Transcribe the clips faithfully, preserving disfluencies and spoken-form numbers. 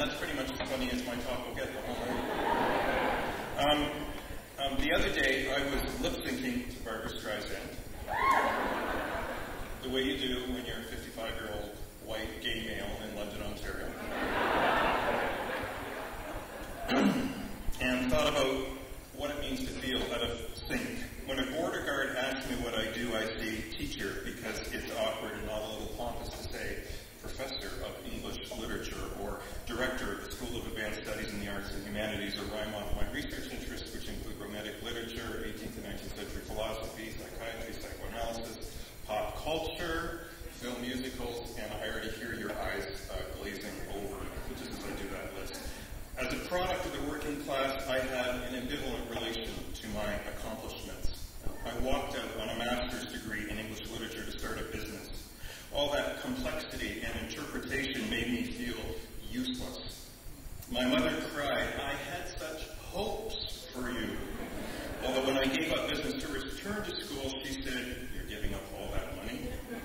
that's pretty much as funny as my talk will get the whole night. Um, um, the other day, I was lip-syncing to Barbra Streisand, the way you do when you're a fifty-five-year-old white gay male in London, Ontario. And thought about what it means to feel out of sync. When a border guard asks me what I do, I say teacher, because it's awkward and not a little pompous to say professor of English literature or director of the School of Advanced Studies in the Arts and Humanities, or rhyme off my research interests, which include Romantic literature, eighteenth and nineteenth century philosophy, psychiatry, psychoanalysis, pop culture, film musicals, and I already hear your eyes uh, glazing over just as I do that list. As a product of the working class, I had an ambivalent relation to my accomplishments. I walked out on a master's degree in English literature to start a business. All that complexity and interpretation made me feel useless. My mother cried, "I had such hopes for you." Although when I gave up business to return to school, she said, "You're giving up all that money?"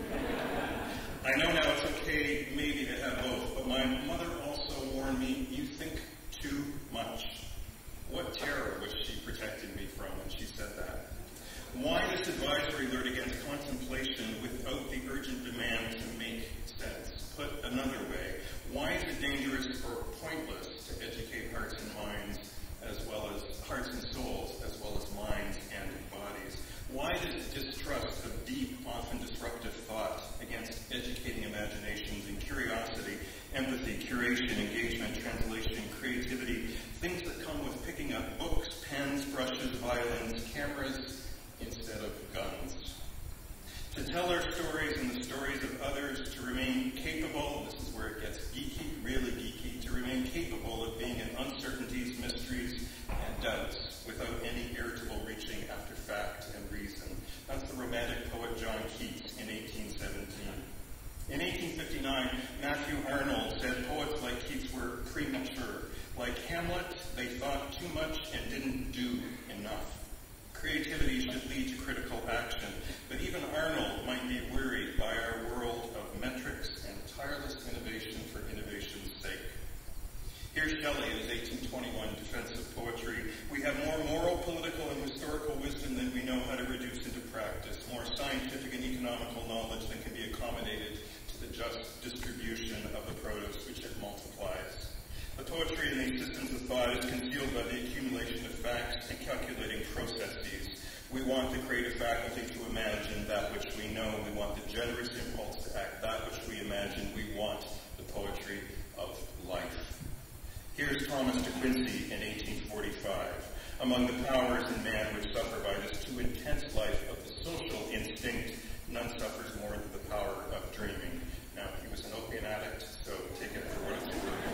I know now it's okay maybe to have both, but my mother also warned me, "You think too much." What terror was she protecting me from when she said that? Why this advisory alert against contemplation without the urgent demand to make sense? Put another way, why is it dangerous or pointless to educate hearts and minds as well as hearts and souls as well as minds and bodies? Why this distrust of deep, often disruptive thought against educating imaginations and curiosity, empathy, curation, engagement, translation, creativity, things that come with picking up books, pens, brushes, violins, cameras, instead of guns? To tell our stories and the stories of others, to remain capable, this is where it gets geeky, really geeky, to remain capable of being in uncertainties, mysteries, and doubts, without any irritable reaching after fact and reason. That's the Romantic poet John Keats in eighteen seventeen. In eighteen fifty-nine, Matthew Arnold said poets like Keats were premature. Like Hamlet, they thought too much and didn't do enough. Creativity should lead to critical action, but even Arnold might be wearied by our world of metrics and tireless innovation for innovation's sake. Here's Shelley in his eighteen twenty-one defense of poetry. "We have more moral, political, and historical wisdom than we know how to reduce into practice, more scientific and economical knowledge than can be accommodated to the just distribution of the produce which it multiplies. The poetry in these systems of thought is concealed by the accumulation of facts and calculating processes. We want the creative faculty to imagine that which we know. We want the generous impulse to act that which we imagine. We want the poetry of life." Here's Thomas de Quincey in eighteen forty-five. "Among the powers in man which suffer by this too intense life of the social instinct, none suffers more than the power of dreaming." Now, he was an opium addict, so take it for what it's worth.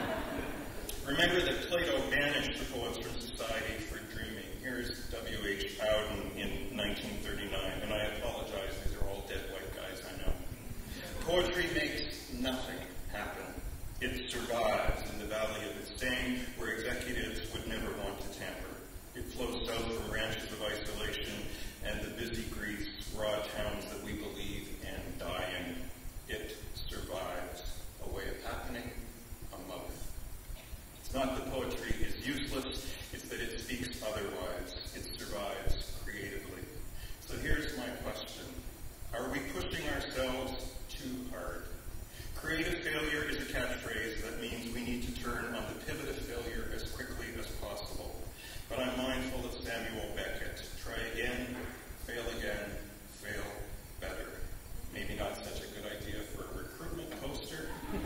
Remember that Plato banished the poets from society for dreaming. Here's W H Auden in nineteen thirty-nine, and I apologize, these are all dead white guys, I know. "Poetry makes nothing happen. It survives in the valley of its fame, where executives would never want to tamper. It flows south from ranches of isolation and the busy Greece, raw towns that we believe in dying. It survives. A way of happening, a mouth. It's not that poetry is useless, it's that it speaks otherwise. It survives creatively." So here's my question. Are we pushing ourselves too hard? Creative failure is a catchphrase that means we need to turn on the pivot of failure as quickly as possible. But I'm mindful of Samuel Beckett. Try again, fail again, fail better. Maybe not such a good idea for a recruitment poster.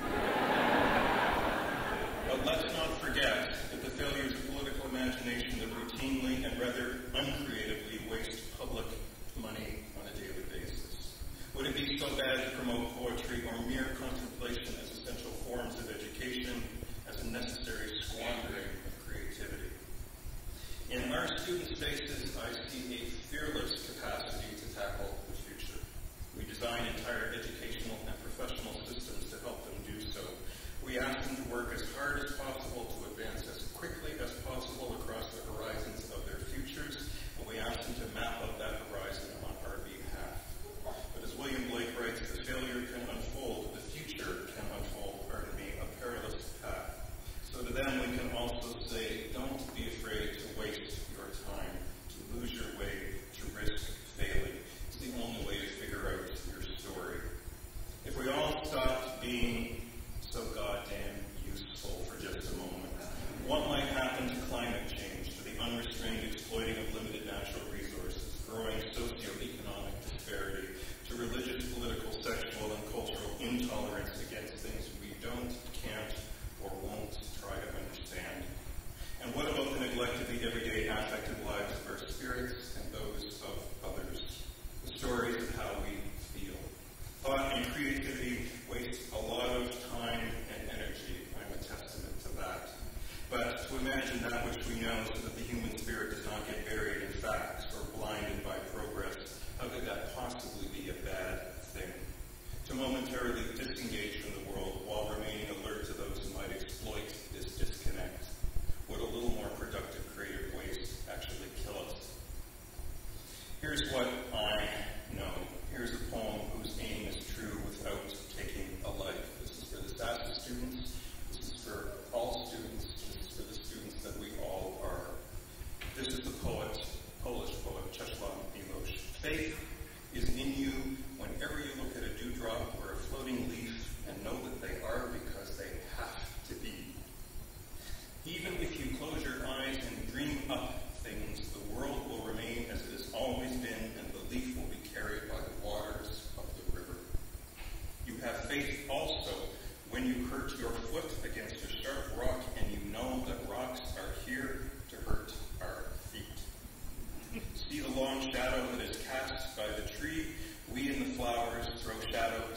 But let's not forget that the failures of political imagination that routinely and rather uncreatively waste public money on a daily basis. Would it be so bad to promote poetry or mere contemplation as essential forms of education, as a necessary squandering of creativity? In our student spaces, I see a fearless capacity to tackle the future. We design entire educational and professional systems to help them do so. We ask them to work as hard as possible to advance as quickly as possible across the horizons of their futures, imagine that which we know so that the human spirit does not get buried in facts or blinded by progress. How could that possibly be a bad thing? To momentarily disengage from the world while remaining alert to those who might exploit this disconnect. Would a little more productive creative waste actually kill us? Here's what I know. Here's a poem whose aim is true without taking a life. This is for the S A S S students. This is for all students. This is for the students that we all are. This is the poet, Polish poet, Czesław Miłosz. Faith is in you whenever you look at a dewdrop or a floating leaf and know that they are because they have to be. Even if you close your eyes and dream up things, the world will remain as it has always been, and the leaf will be carried by the waters of the river. You have faith also when you hurt your foot against a sharp rock and you know that rocks are here to hurt our feet. See the long shadow that is cast by the tree. We in the flowers throw shadow